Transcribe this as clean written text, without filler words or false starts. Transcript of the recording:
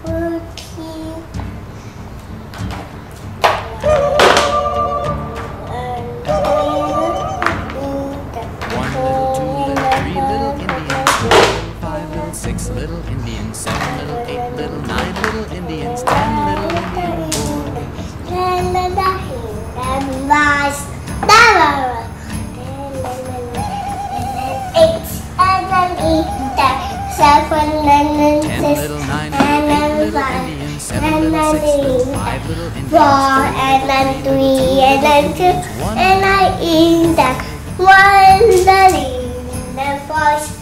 Six little Indians, 7 little, 8 little, 9 little Indians, 10 little Indian Four and then 3 and then 2 and I eat that one, the 4